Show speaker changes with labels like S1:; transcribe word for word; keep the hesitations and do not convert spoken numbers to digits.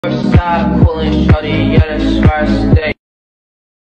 S1: Side, coolin' shorty, yeah, that's where I stay.